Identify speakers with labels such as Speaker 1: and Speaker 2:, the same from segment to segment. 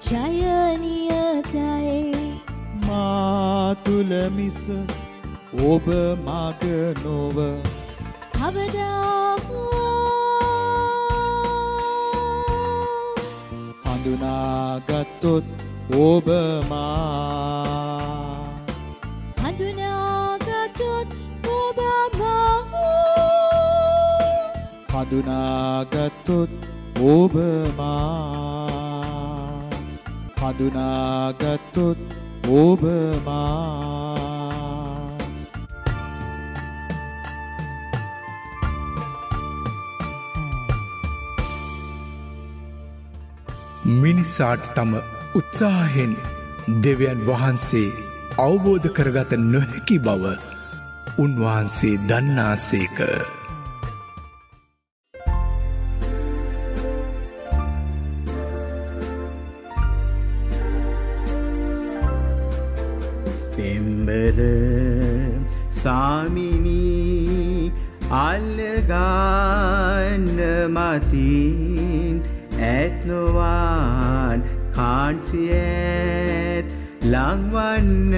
Speaker 1: ජයනියතයි
Speaker 2: මා තුල මිස ඔබ මග නොව
Speaker 1: කවදා
Speaker 2: හඳුනාගත්තොත් ඔබ මා
Speaker 1: හඳුනාගත්තොත් ඔබ
Speaker 2: හඳුනාගත්තොත් ඔබ මා හඳුනාගත්තොත් ඔබ මා
Speaker 3: මිනිසාට තම උත්සාහයෙන් දෙවියන් වහන්සේ අවබෝධ කරගත නොහැකි බව උන්වහන්සේ දන්නාසේක.
Speaker 4: පෙම්බර සාමිනී අල්ලගන්න මතින් ඇත්නොවාන් කාන්සියත් ලංවන්න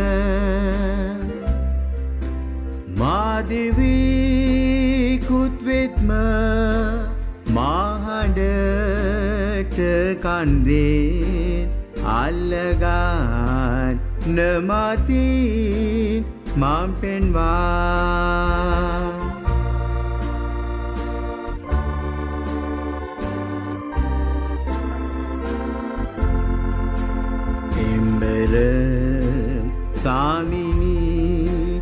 Speaker 4: මාදෙවීකුත්වෙත්ම මාහඩට කන්දේ අල්ලගන්න නමතින් මම් පෙන්වා සාමිනී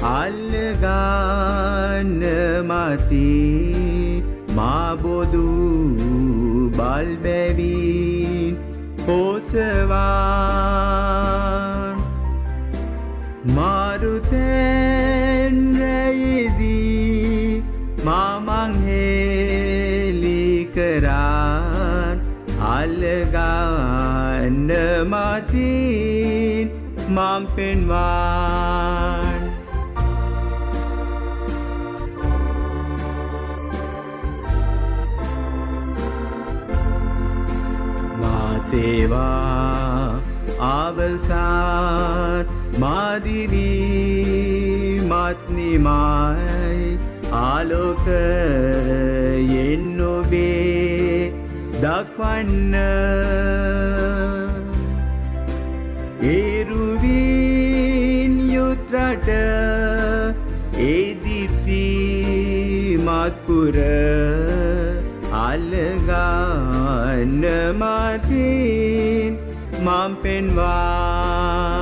Speaker 4: අල්ලගන්න මති මාබොදු බල්බැවින් පෝසවාන් මාරුතැන් රැයදී මාමංහෙලි කරාන් අල්ලගන්න මතින් මම් පෙන්වාන් මාසේවා අවසාත් මාදිවී මත්නිමයි ආලෝකයෙන් ඔබේ දක්වන්න ඒරුවින් යුත්‍රට ඒදිප්ති මත්පුර අල්ලගන්න මතින් මම් පෙන්වා